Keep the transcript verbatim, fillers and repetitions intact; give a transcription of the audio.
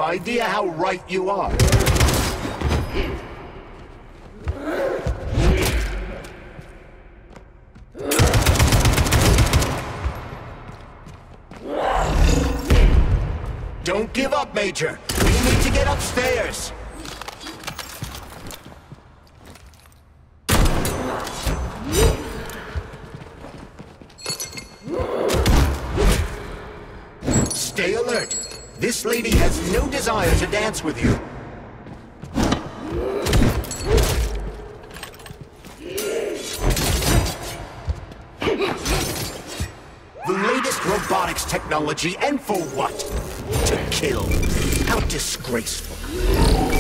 idea how right you are. Don't give up, Major. We need to get upstairs. Stay alert. This lady has no desire to dance with you. The latest robotics technology, and for what? To kill. How disgraceful.